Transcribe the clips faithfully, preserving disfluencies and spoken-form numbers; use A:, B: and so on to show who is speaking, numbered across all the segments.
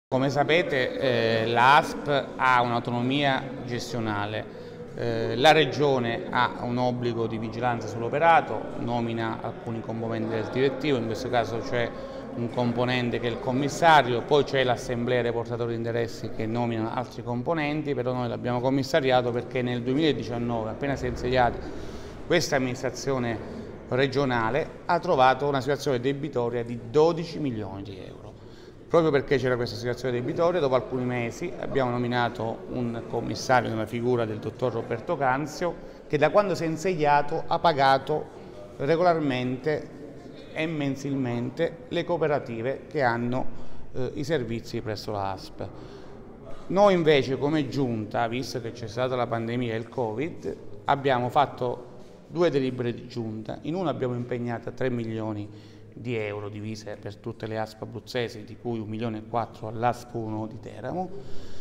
A: Come sapete, eh, l'A S P ha un'autonomia gestionale, eh, la Regione ha un obbligo di vigilanza sull'operato, nomina alcuni componenti del direttivo, in questo caso c'è un componente che è il commissario, poi c'è l'assemblea dei portatori di interessi che nomina altri componenti, però noi l'abbiamo commissariato perché nel duemiladiciannove, appena si è insediata questa amministrazione regionale, ha trovato una situazione debitoria di dodici milioni di euro. Proprio perché c'era questa situazione debitoria, dopo alcuni mesi abbiamo nominato un commissario nella figura del dottor Roberto Canzio, che da quando si è insediato ha pagato regolarmente e mensilmente le cooperative che hanno eh, i servizi presso la A S P. Noi invece come Giunta, visto che c'è stata la pandemia e il Covid, abbiamo fatto due delibere di Giunta. In una abbiamo impegnato tre milioni di euro divise per tutte le A S P abruzzesi, di cui un milione e quattro all'A S P uno di Teramo,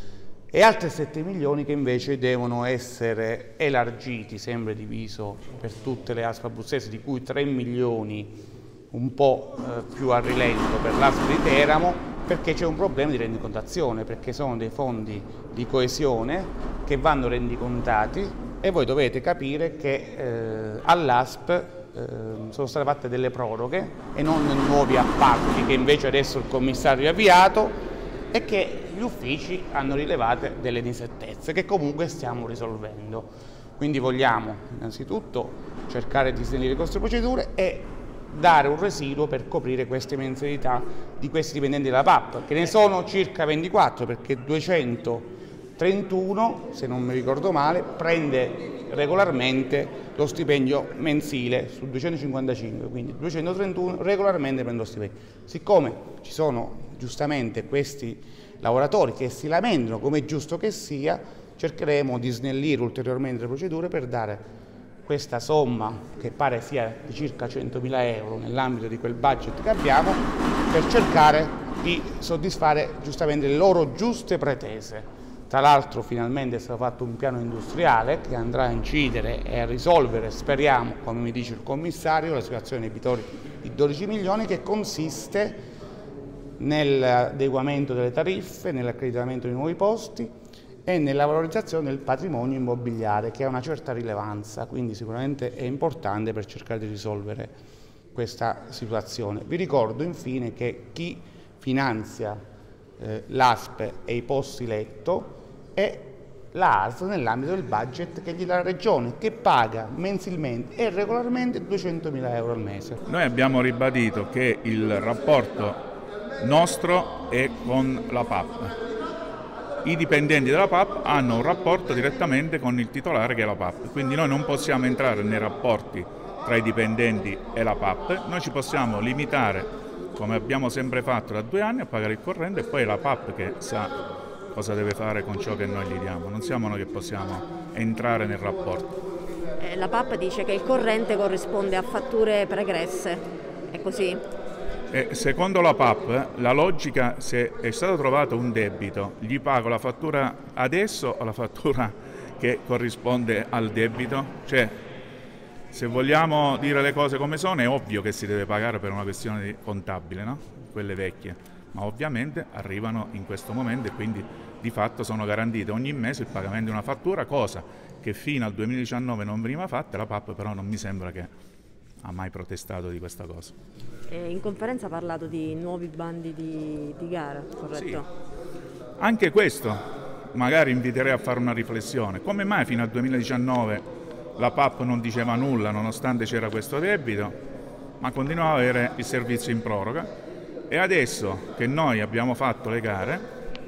A: e altri sette milioni che invece devono essere elargiti, sempre diviso per tutte le A S P abruzzesi, di cui tre milioni un po' eh, più a rilento per l'A S P di Teramo, perché c'è un problema di rendicontazione, perché sono dei fondi di coesione che vanno rendicontati e voi dovete capire che eh, all'A S P sono state fatte delle proroghe e non nuovi appalti che invece adesso il commissario ha avviato, e che gli uffici hanno rilevato delle inesattezze che comunque stiamo risolvendo. Quindi vogliamo innanzitutto cercare di snellire queste procedure e dare un residuo per coprire queste mensilità di questi dipendenti della P A P, che ne sono circa ventiquattro, perché duecentotrentuno, se non mi ricordo male, prende regolarmente lo stipendio mensile su duecentocinquantacinque, quindi duecentotrentuno regolarmente prendono lo stipendio. Siccome ci sono giustamente questi lavoratori che si lamentano, come è giusto che sia, cercheremo di snellire ulteriormente le procedure per dare questa somma, che pare sia di circa centomila euro nell'ambito di quel budget che abbiamo, per cercare di soddisfare giustamente le loro giuste pretese. Tra l'altro finalmente è stato fatto un piano industriale che andrà a incidere e a risolvere, speriamo, come mi dice il commissario, la situazione debitoria di dodici milioni, che consiste nell'adeguamento delle tariffe, nell'accreditamento di nuovi posti e nella valorizzazione del patrimonio immobiliare, che ha una certa rilevanza, quindi sicuramente è importante per cercare di risolvere questa situazione. Vi ricordo infine che chi finanzia eh, l'A S P e i posti letto è l'A S L nell'ambito del budget che gli dà la Regione, che paga mensilmente e regolarmente duecentomila euro al mese.
B: Noi abbiamo ribadito che il rapporto nostro è con la P A P. I dipendenti della P A P hanno un rapporto direttamente con il titolare, che è la P A P, quindi noi non possiamo entrare nei rapporti tra i dipendenti e la P A P, noi ci possiamo limitare, come abbiamo sempre fatto da due anni, a pagare il corrente, e poi è la P A P che sa cosa deve fare con ciò che noi gli diamo, non siamo noi che possiamo entrare nel rapporto.
C: Eh, la P A P dice che il corrente corrisponde a fatture pregresse, è così?
B: E secondo la P A P la logica, se è stato trovato un debito, gli pago la fattura adesso o la fattura che corrisponde al debito? Cioè, se vogliamo dire le cose come sono, è ovvio che si deve pagare per una questione contabile, no? Quelle vecchie, ma ovviamente arrivano in questo momento e quindi di fatto sono garantite ogni mese il pagamento di una fattura, cosa che fino al duemiladiciannove non veniva fatta. La P A P però non mi sembra che ha mai protestato di questa cosa.
C: Eh, in conferenza ha parlato di nuovi bandi di, di gara, corretto?
B: Sì. Anche questo magari inviterei a fare una riflessione. Come mai fino al duemiladiciannove la P A P non diceva nulla nonostante c'era questo debito, ma continuava ad avere il servizio in proroga, e adesso che noi abbiamo fatto le gare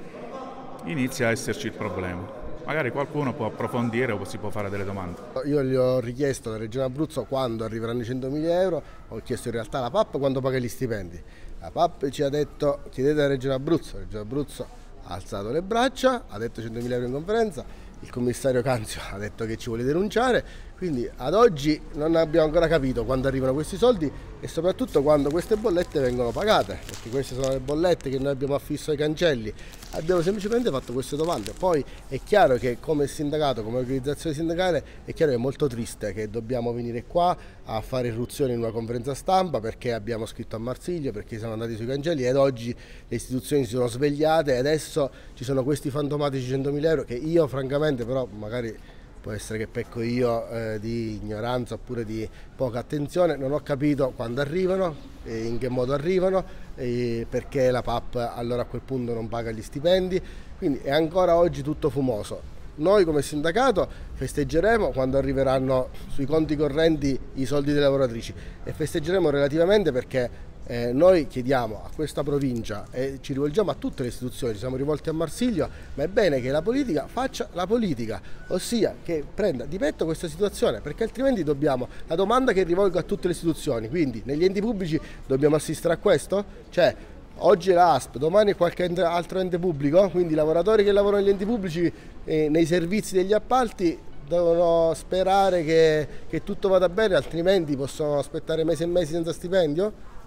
B: inizia a esserci il problema? Magari qualcuno può approfondire o si può fare delle domande.
D: Io gli ho richiesto alla Regione Abruzzo quando arriveranno i centomila euro, ho chiesto in realtà alla P A P quando paga gli stipendi. La P A P ci ha detto chiedete alla Regione Abruzzo, la Regione Abruzzo ha alzato le braccia, ha detto centomila euro in conferenza, il commissario Canzio ha detto che ci vuole denunciare, Quindi ad oggi non abbiamo ancora capito quando arrivano questi soldi e soprattutto quando queste bollette vengono pagate, perché queste sono le bollette che noi abbiamo affisso ai cancelli. Abbiamo semplicemente fatto queste domande. Poi è chiaro che come sindacato, come organizzazione sindacale, è chiaro che è molto triste che dobbiamo venire qua a fare irruzione in una conferenza stampa perché abbiamo scritto a Marsiglio, perché siamo andati sui cancelli ed oggi le istituzioni si sono svegliate e adesso ci sono questi fantomatici centomila euro che io francamente, però magari può essere che pecco io eh, di ignoranza oppure di poca attenzione, non ho capito quando arrivano, e in che modo arrivano, e perché la P A P allora a quel punto non paga gli stipendi, quindi è ancora oggi tutto fumoso. Noi come sindacato festeggeremo quando arriveranno sui conti correnti i soldi delle lavoratrici e festeggeremo relativamente perché Eh, noi chiediamo a questa provincia e ci rivolgiamo a tutte le istituzioni, siamo rivolti a Marsiglio, ma è bene che la politica faccia la politica, ossia che prenda di petto questa situazione, perché altrimenti dobbiamo, la domanda che rivolgo a tutte le istituzioni, quindi negli enti pubblici dobbiamo assistere a questo? Cioè, oggi è l'A S P, domani è qualche ente, altro ente pubblico, quindi i lavoratori che lavorano negli enti pubblici eh, nei servizi degli appalti devono sperare che, che tutto vada bene, altrimenti possono aspettare mesi e mesi senza stipendio?